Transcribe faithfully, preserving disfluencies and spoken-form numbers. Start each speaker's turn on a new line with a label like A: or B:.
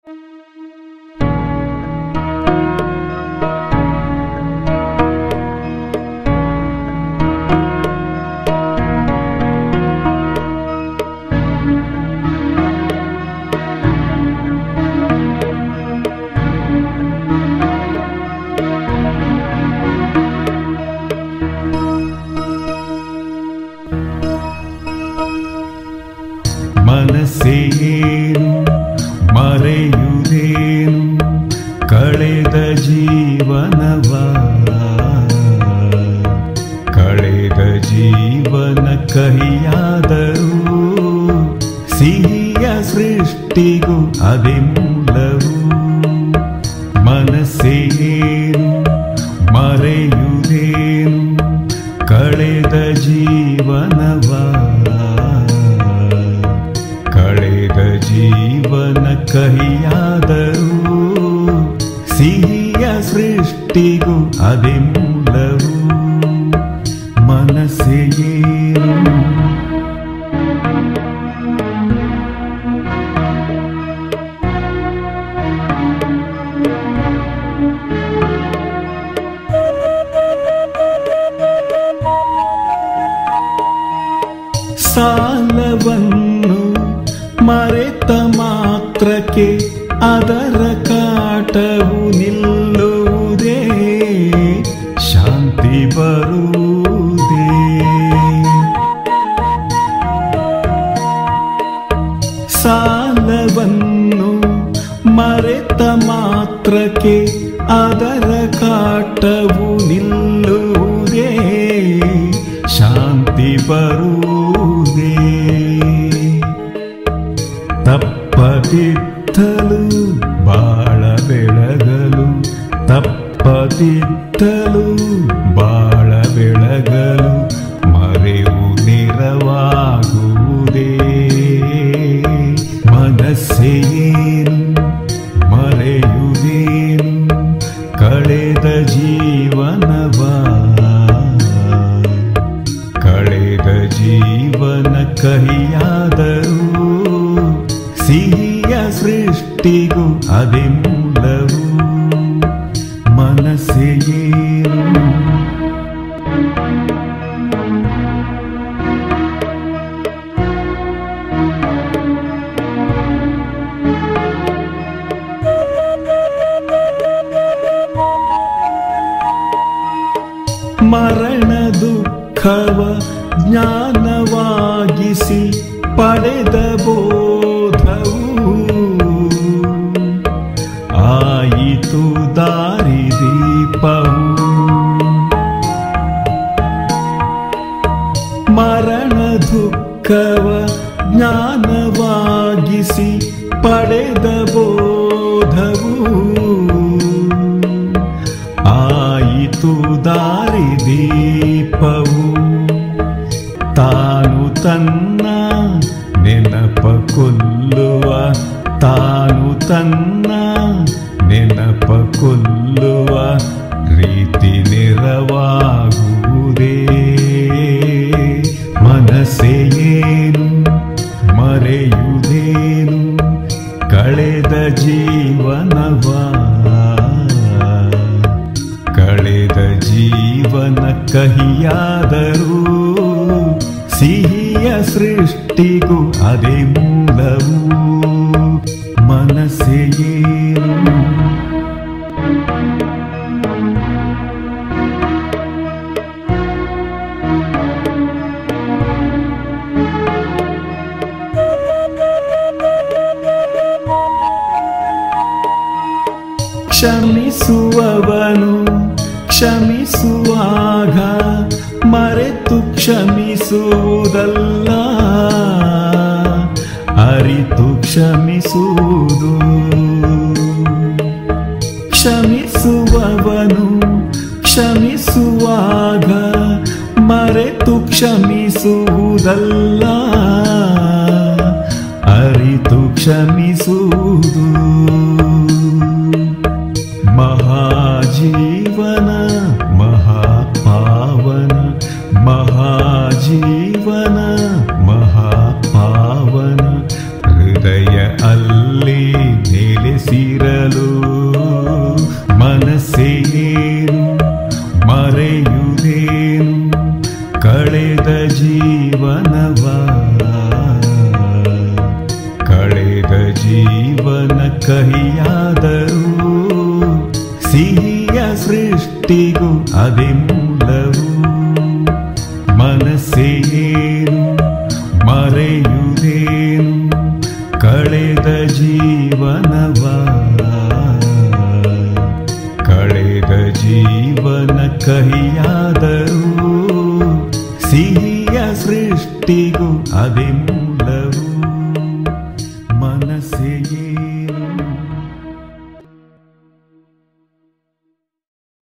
A: ಮನಸ್ಸೇನು ಮರೆಯುವುದೇನು ಕಳೆದ ಜೀವನವ, ಕಳೆದ ಜೀವನ ಕಹಿಯಾದರೂ ಸಿಹಿಯ ಸೃಷ್ಟಿಗೂ ಅದೇ ಮೂಲವು. ಮನಸ್ಸೇನು ಮರೆಯುವುದೇನು ಕಳೆದ ಜೀವನವ, ಕಳೆದ ಜೀವನ ಕಹಿಯಾದರೂ ಸಿಹಿಯ ಸೃಷ್ಟಿಗೂ ಅದೇ ಮೂಲವು. ಮನಸ್ಸೇನು ಸಾಲವನ್ನು ಮರೆತ ಮಾತ್ರಕ್ಕೆ ಅದರ ಕಾಟವು ನಿಲ್ಲುವುದೇ, ಶಾಂತಿ ಬರುವುದೇ. ಸಾಲವನ್ನು ಮರೆತ ಮಾತ್ರಕ್ಕೆ ಅದರ ಕಾಟವು ನಿಲ್ಲುವುದೇ, ಶಾಂತಿ ಬರುವುದೇ. ತಪ್ಪದಿದ್ದಲು ಬಾಳ ಬೆಳಗಲು, ತಪ್ಪದಿದ್ದಲು ಬಾಳ ಬೆಳಗಲು ಮರೆವು ನೆರವಾಗುವುದೇ. ಮನಸ್ಸೇನು ಮರೆಯುವುದೇನು ಕಳೆದ ಜೀವನವ, ಕಳೆದ ಜೀವನ ಕಹಿಯಾದರೂ ಸಿಹಿಯ ಸೃಷ್ಟಿಗೂ ಅದೇ ಮೂಲವು. ಮನಸ್ಸೇನು ಮರಣ ದುಃಖವ ಜ್ಞಾನವಾಗಿಸಿ ಪಡೆದ ಬೋಧವು ಆಯಿತು ದಾರಿದೀಪವು. ಮರಣ ದುಃಖವ ಜ್ಞಾನವಾಗಿಸಿ ಪಡೆದ ಬೋಧವು ಆಯಿತು ದಾರಿದೀಪವು. ತಾನು ತನ್ನ ನೆನಪ ಕೊಲ್ಲುವ, ತಾನು ತನ್ನ ನೆನಪ ಕೊಲ್ಲುವ ರೀತಿ ನೆರವಾಗುವುದೇ. ಮನಸ್ಸೇನು ಮರೆಯುವುದೇನು ಕಳೆದ ಜೀವನವ, ಕಳೆದ ಜೀವನ ಕಹಿಯಾದರೂ ಸಿಹಿಯ ಸೃಷ್ಟಿಗೂ ಅದೇ ಮೂಲವು. ಮನಸ್ಸೇನು ಕ್ಷಮಿಸುವವನು ಕ್ಷಮಿಸುವಾಗ ಮರೆತು ಕ್ಷಮಿಸುವುದಲ್ಲ, ಅರಿತು ಕ್ಷಮಿಸುವುದು. ಕ್ಷಮಿಸುವವನು ಕ್ಷಮಿಸುವಾಗ ಮರೆತು ಕ್ಷಮಿಸುವುದಲ್ಲ, ಅರಿತು ಕ್ಷಮಿಸುವುದು. ಮಹಾಜೀವನ ಮಹಾಪಾವನ, ಮಹಾಜೀವನ ಮಹಾಪಾವನ ಹೃದಯ ಅಲ್ಲಿ ನೆಲೆಸುವುದೇ. ಜೀವನವಾ ಕಳೆದ ಜೀವನ ಕಹಿಯಾದರೂ ಸಿಹಿಯ ಸೃಷ್ಟಿಗೂ ಅದೇ ಮೂಲವು ಮನಸ್ಸೇನು ಮರೆಯುವುದೇನು ಕಳೆದ ಜೀವನವಾ ಕಳೆದ ಜೀವನ ಕಹಿಯಾದರೂ ಸಿಹಿಯ ಸೃಷ್ಟಿಗೂ ಅದೇ